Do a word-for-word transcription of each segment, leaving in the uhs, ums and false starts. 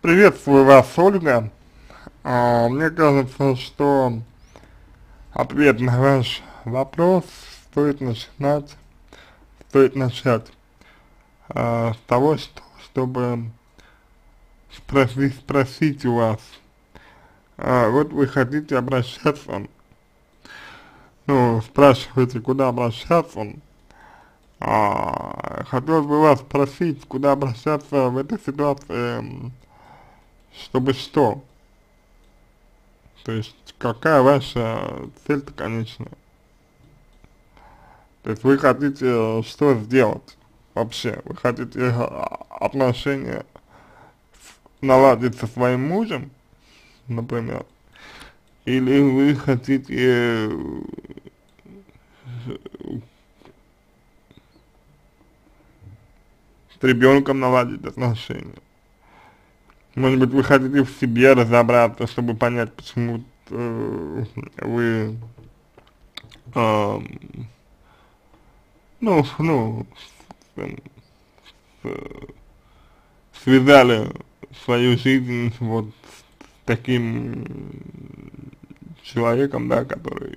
Приветствую вас, Ольга. А, мне кажется, что ответ на ваш вопрос стоит начинать, стоит начать а, с того, что, чтобы спросить, спросить у вас, а, вот вы хотите обращаться, ну, спрашиваете, куда обращаться, а, хотелось бы вас спросить, куда обращаться в этой ситуации, м, чтобы что? То есть, какая ваша цель-то конечная? То есть вы хотите э, что сделать вообще? Вы хотите э, отношения наладить со своим мужем, например? Или вы хотите э, с ребенком наладить отношения? Может быть, вы хотите в себе разобраться, чтобы понять, почему э, вы, э, ну, ну, с, с, связали свою жизнь вот с таким человеком, да, который,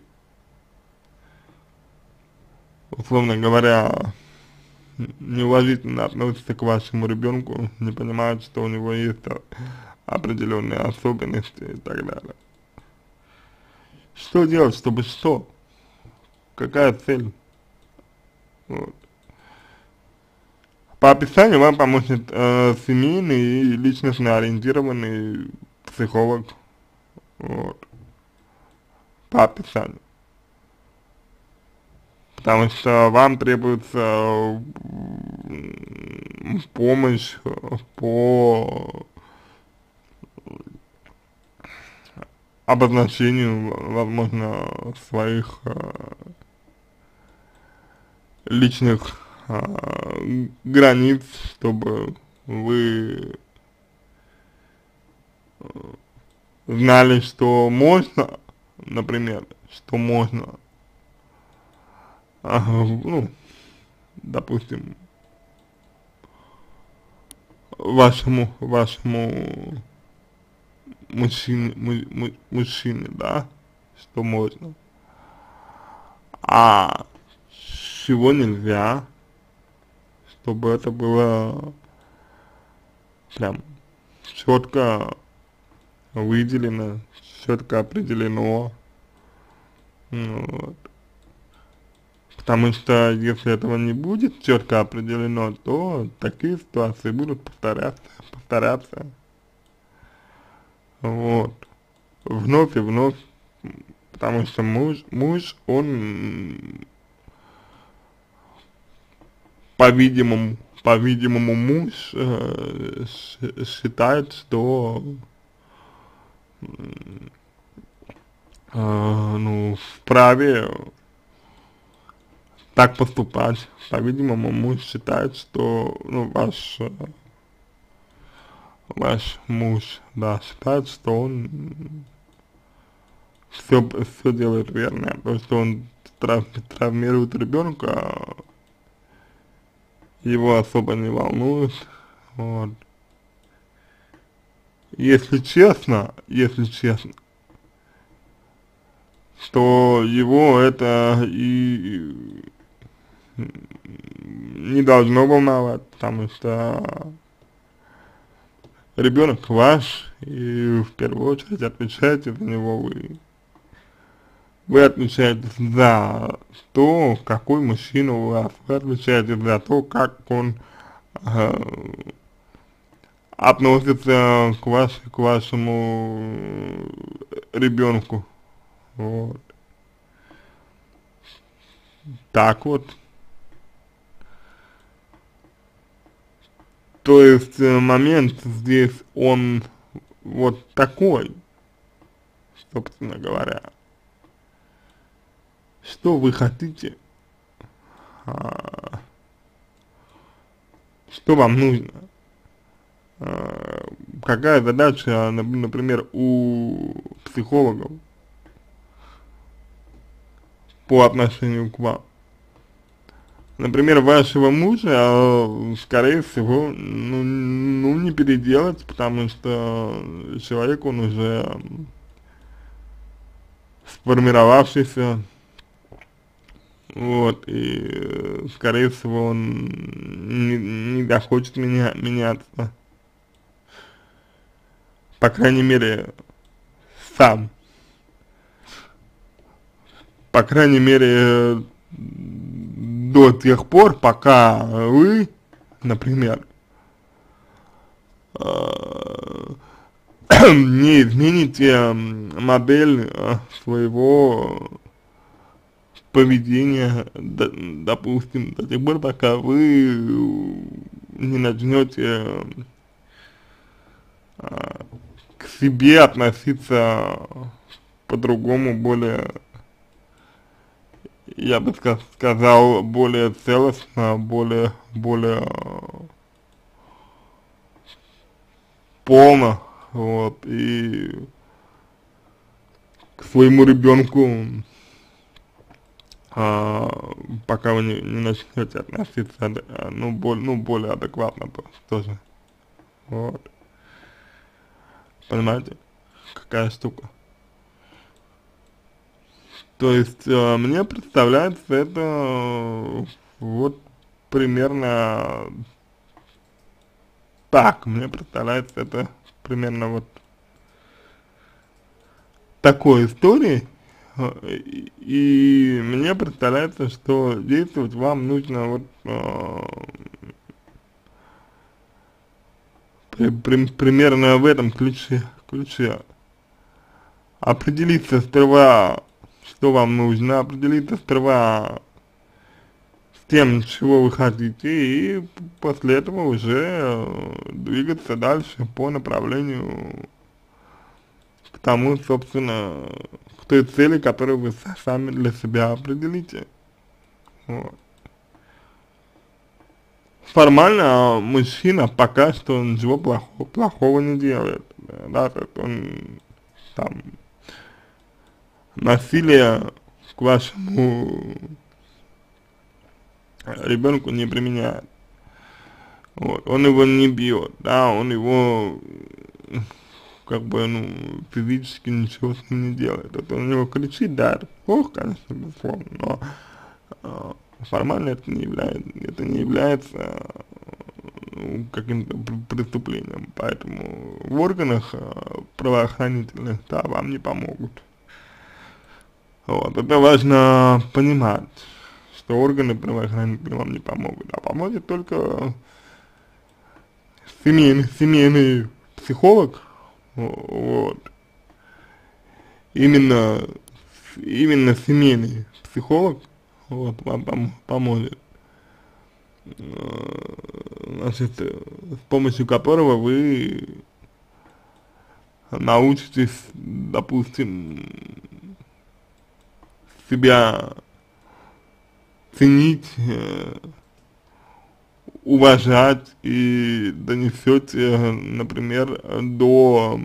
условно говоря, неуважительно относится к вашему ребенку, не понимает, что у него есть определенные особенности и так далее. Что делать, чтобы что? Какая цель? Вот. По описанию вам поможет э, семейный и личностно ориентированный психолог. Вот. По описанию. Потому что вам требуется помощь по обозначению, возможно, своих э, личных э, границ, чтобы вы знали, что можно, например, что можно, э, ну, допустим, вашему, вашему мужчине, му, му, мужчине, да, что можно, а чего нельзя, чтобы это было прям четко выделено, четко определено, ну, вот. Потому что если этого не будет четко определено, то такие ситуации будут повторяться, повторяться, вот, вновь и вновь, потому что муж, муж, он, по-видимому, по-видимому, муж э, считает, что э, ну, вправе так поступать. По-видимому, муж считает, что, ну, ваш, э, ваш муж, да, считает, что он все, все делает верно, то, что он трав, травмирует ребенка, его особо не волнует, вот. Если честно, если честно, что его это и не должно волновать, потому что ребенок ваш, и в первую очередь отвечаете за него вы. Вы отвечаете за то, какой мужчина у вас, вы отвечаете за то, как он э, относится к, ваш, к вашему ребенку. Вот. Так вот. То есть э, момент здесь он вот такой, собственно говоря. Что вы хотите? А, что вам нужно? А, какая задача, например, у психологов по отношению к вам? например, вашего мужа, э, скорее всего, ну, ну, не переделать, потому что человек, он уже сформировавшийся, вот, и, э, скорее всего, он не, не захочет меня, меняться, по крайней мере, сам, по крайней мере, до тех пор, пока вы, например, э, не измените модель э, своего поведения, д допустим, до тех пор, пока вы не начнете э, к себе относиться по-другому, более, я бы ска сказал, более целостно, более, более полно, вот, и к своему ребенку, а, пока вы не, не начнете относиться, а, ну, более, ну, более адекватно то, тоже, вот, понимаете, какая штука. То есть, э, мне представляется это э, вот примерно так, мне представляется это примерно вот такой истории, э, и, и мне представляется, что действовать вам нужно вот э, при, при, примерно в этом ключе, ключе. Определиться сперва, что вам нужно, определиться сперва с тем, чего вы хотите, и после этого уже э, двигаться дальше по направлению к тому, собственно, к той цели, которую вы сами для себя определите. Вот. Формально мужчина пока что ничего плохого, плохого не делает, да, то есть он там насилие к вашему ребенку не применяет. Вот, он его не бьет, да, он его, как бы, ну, физически ничего с ним не делает. Это он на него кричит, да, это плохо, конечно, безусловно, но э, формально это не является, это не является э, каким-то преступлением, поэтому в органах э, правоохранительных, да, вам не помогут. Вот, это важно понимать, что органы правоохранительные вам не помогут, а поможет только семейный, семейный психолог, вот, именно, именно семейный психолог, вот, вам пом поможет, значит, с помощью которого вы научитесь, допустим, себя ценить, э, уважать и донесете, например, до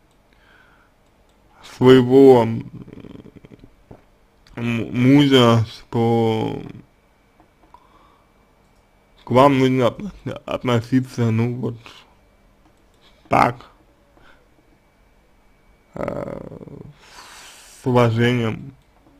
своего мужа, что к вам нужно относиться, ну, вот так, э, с уважением,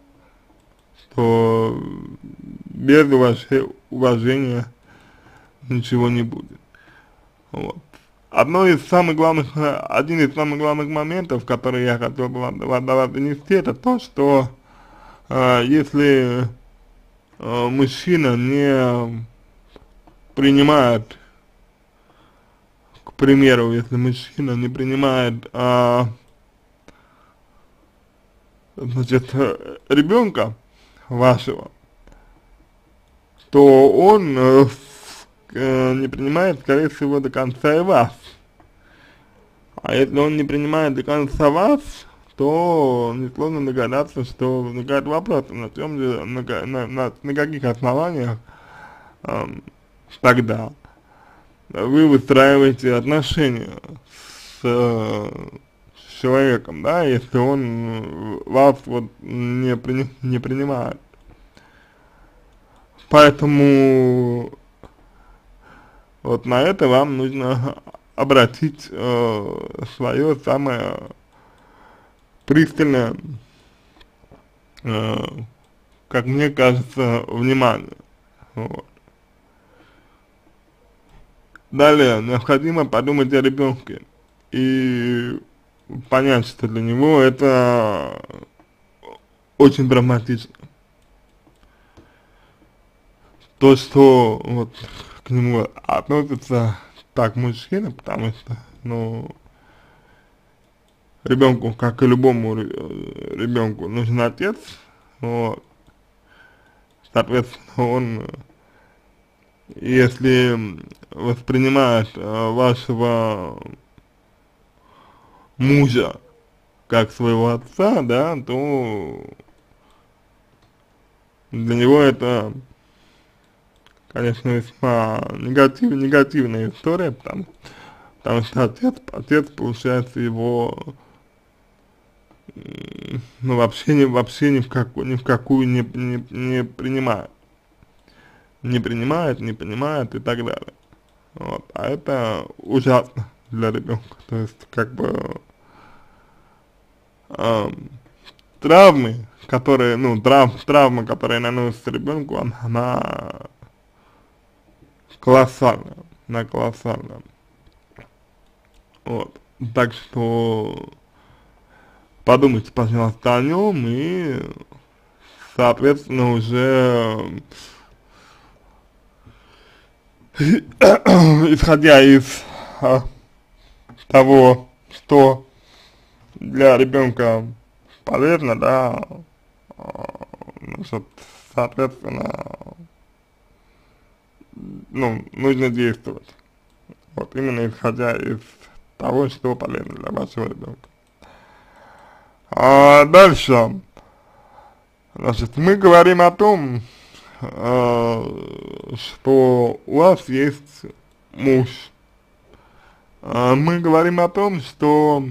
что без уважения ничего не будет. Вот. Одно из самых главных, один из самых главных моментов, который я хотел бы вам, вам, вам донести, это то, что э, если э, мужчина не принимает, к примеру, если мужчина не принимает, э, значит, ребенка вашего, то он э, э, не принимает, скорее всего, до конца и вас. А если он не принимает до конца вас, то несложно догадаться, что возникает вопрос, на чем же, на, на, на, на каких основаниях э, тогда вы выстраиваете отношения с, э, с человеком, да, если он вас вот не, при, не принимает. Поэтому вот на это вам нужно обратить э, свое самое пристальное, э, как мне кажется, внимание. Вот. Далее, необходимо подумать о ребенке и понять, что для него это очень драматично. То, что вот к нему относится так мужчина, потому что, ну, ребенку, как и любому ребенку, нужен отец, вот, соответственно, он, если воспринимает э, вашего мужа как своего отца, да, то для него это, конечно, весьма негатив, негативная история, потому, потому что отец, отец, получается, его, ну, вообще, не, вообще ни в какую, ни в какую не, не, не принимает. Не принимает, не понимает и так далее. Вот. А это ужасно для ребенка. То есть, как бы, э, травмы, которые, ну, трав, травма, которая наносится ребенку, она, она колоссальная, она колоссальная. Вот. Так что подумайте, пожалуйста, о нем и, соответственно, уже исходя из а, того, что для ребенка полезно, да, а, значит, соответственно, ну, нужно действовать. Вот именно исходя из того, что полезно для вашего ребенка. А дальше, значит, мы говорим о том, э, что у вас есть муж. Э, мы говорим о том, что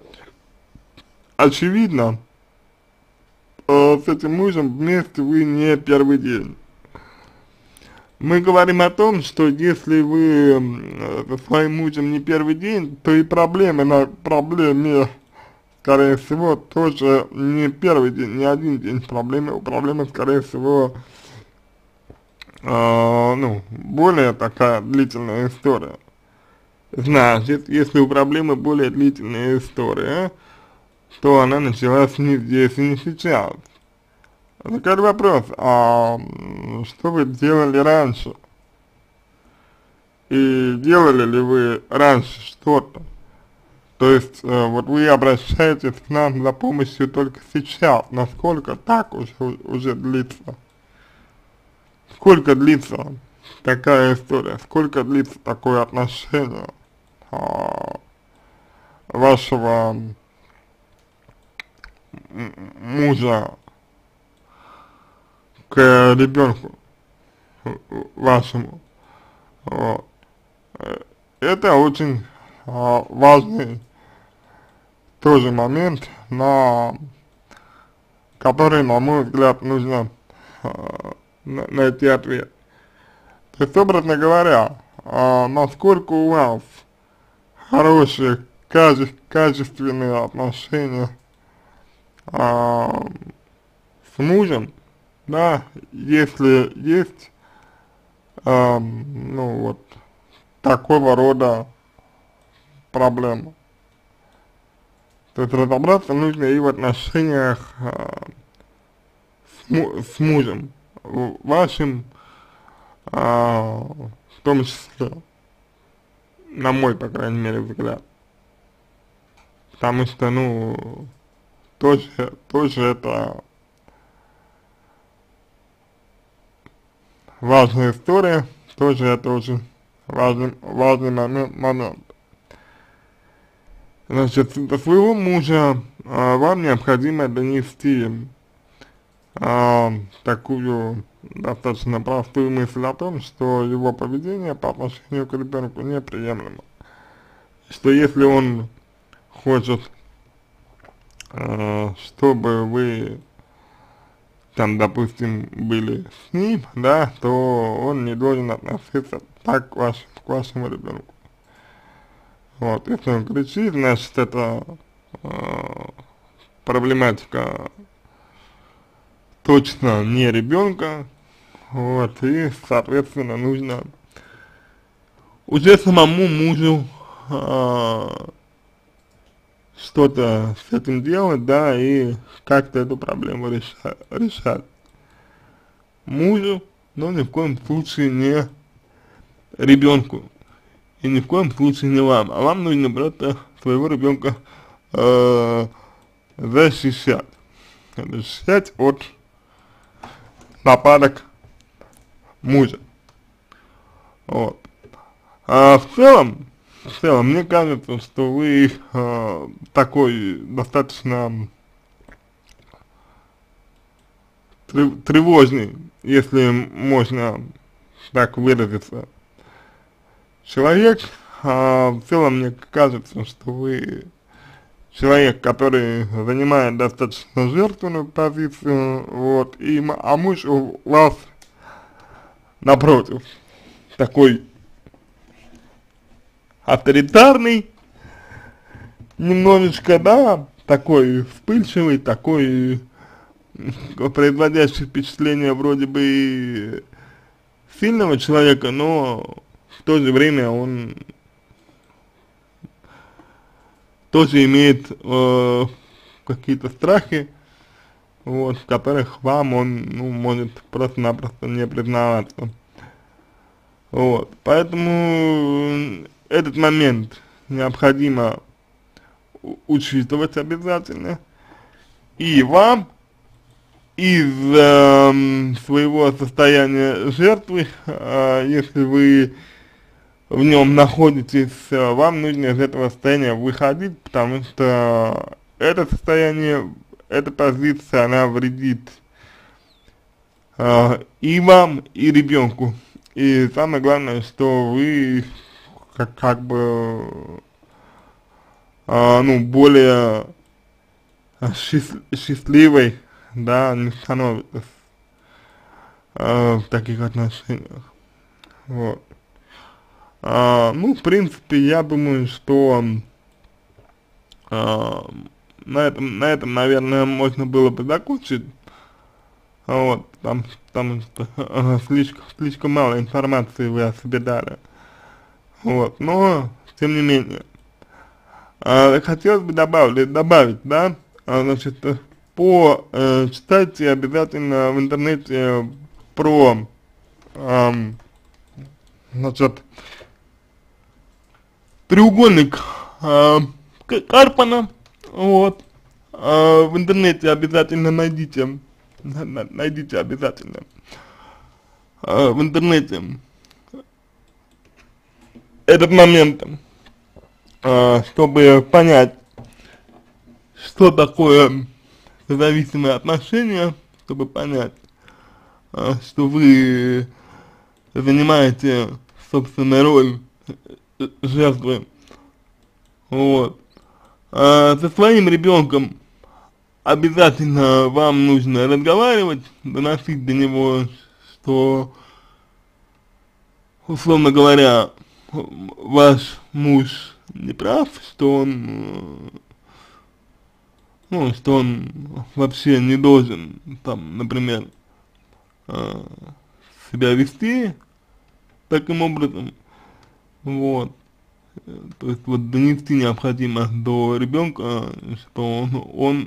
очевидно, э, с этим мужем вместе вы не первый день. Мы говорим о том, что если вы э, со своим мужем не первый день, то и проблемы на проблеме, скорее всего, тоже не первый день, не один день. Проблемы, проблемы, скорее всего, э, ну, более такая длительная история. Значит, если у проблемы более длительная история, то она началась не здесь и не сейчас. Такой вопрос, а что вы делали раньше? И делали ли вы раньше что-то? То есть, э, вот вы обращаетесь к нам за помощью только сейчас. Насколько так уже, уже длится? Сколько длится такая история? Сколько длится такое отношение а, вашего мужа к ребенку вашему? Вот. Это очень а, важный тоже момент, на который, на мой взгляд, нужно а, найти ответ. То есть, образно говоря, а, насколько у вас хорошие, каче качественные отношения а, с мужем, да, если есть, а, ну вот, такого рода проблема. То есть разобраться нужно и в отношениях а, с, му с мужем, вашим, а, в том числе, на мой, по крайней мере, взгляд. Потому что, ну, тоже, тоже это важная история, тоже это очень важный, важный момент, момент. Значит, до своего мужа а, вам необходимо донести а, такую достаточно простую мысль о том, что его поведение по отношению к ребенку неприемлемо. Что если он хочет, а, чтобы вы там, допустим, были с ним, да, то он не должен относиться так к, ваш, к вашему ребенку. Вот, если он кричит, значит, это э, проблематика точно не ребенка, вот, и, соответственно, нужно уже самому мужу э, что-то с этим делать, да, и как-то эту проблему реша решать. Мужу, но ни в коем случае не ребенку, и ни в коем случае не вам, а вам нужно просто своего ребенка э, защищать, защищать от нападок мужа. Вот. А в целом, в целом, мне кажется, что вы э, такой достаточно тревожный, если можно так выразиться, человек. А в целом, мне кажется, что вы человек, который занимает достаточно жертвенную позицию, вот, и, а муж у вас, напротив, такой авторитарный, немножечко, да, такой вспыльчивый, такой, производящий впечатление вроде бы сильного человека, но в то же время он тоже имеет э, какие-то страхи, вот, в которых вам он, ну, может просто-напросто не признаваться. Вот, поэтому этот момент необходимо учитывать обязательно, и вам из э, своего состояния жертвы, э, если вы в нем находитесь, вам нужно из этого состояния выходить, потому что это состояние, эта позиция, она вредит э, и вам, и ребенку. И самое главное, что вы как, как бы, э, ну, более счаст, счастливой, да, не становитесь э, в таких отношениях. Вот. А, ну, в принципе, я думаю, что а, на этом, на этом, наверное, можно было бы закончить. Вот, там, потому что а, слишком, слишком мало информации вы о себе дали. Вот, но, тем не менее, а, хотелось бы добавить, добавить, да, а, значит, по, э, читайте обязательно в интернете про, э, значит, треугольник э, Карпмана, вот, э, в интернете обязательно найдите, найдите обязательно, э, в интернете этот момент, э, чтобы понять, что такое зависимые отношения, чтобы понять, э, что вы занимаете, собственно, роль жертвы. Вот. А со своим ребенком обязательно вам нужно разговаривать, доносить до него, что, условно говоря, ваш муж не прав, что он, ну, что он вообще не должен, там, например, себя вести таким образом. Вот, то есть вот донести необходимо до ребенка, что он, он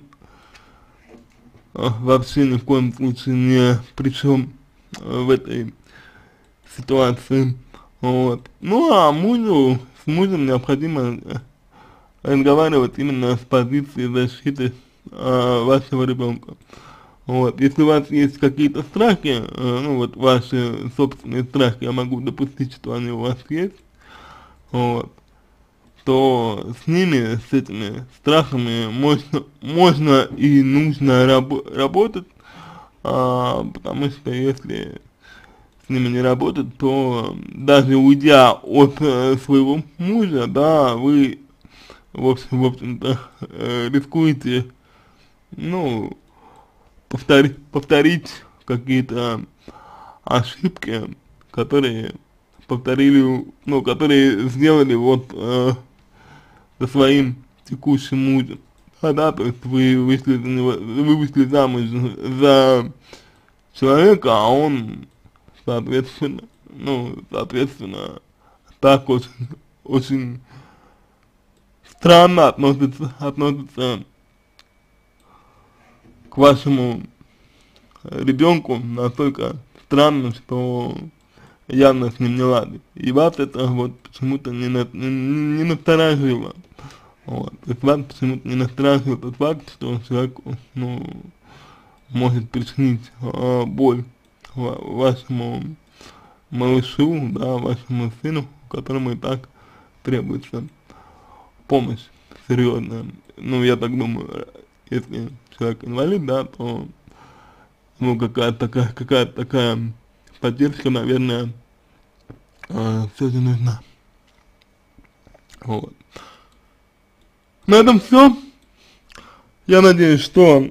вообще ни в коем случае не при чем в этой ситуации. Вот. Ну а мужу, с мужем необходимо разговаривать именно с позиции защиты э, вашего ребенка. Вот, если у вас есть какие-то страхи, э, ну вот ваши собственные страхи, я могу допустить, что они у вас есть, вот, то с ними, с этими страхами можно, можно и нужно раб работать, а, потому что если с ними не работать, то даже уйдя от э, своего мужа, да, вы, в общем, в общем-то, э, рискуете, ну, повтори, повторить какие-то ошибки, которые повторили, ну, которые сделали вот э, со своим текущим мужем. А, да, то есть вы вышли за него, вы вышли замуж за человека, а он, соответственно, ну, соответственно, так очень, очень странно относится, относится к вашему ребенку, настолько странно, что явно с ним не ладит. И вас это вот почему-то не, на, не, не насторожило. Вот. То есть вас почему-то не насторожило тот факт, что человек, ну, может причинить э, боль ва вашему малышу, да, вашему сыну, которому и так требуется помощь серьезная. Ну, я так думаю, если человек инвалид, да, то ну какая-то такая, какая-то такая поддержка, наверное, э, все же нужна. Вот. На этом все. Я надеюсь, что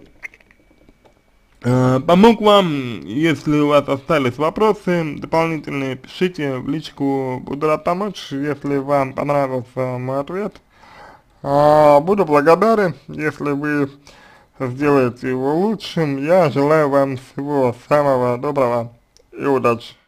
э, помог вам. Если у вас остались вопросы дополнительные, пишите в личку, буду рад помочь. Если вам понравился мой ответ, э, буду благодарен, если вы сделаете его лучшим. Я желаю вам всего самого доброго и удачи.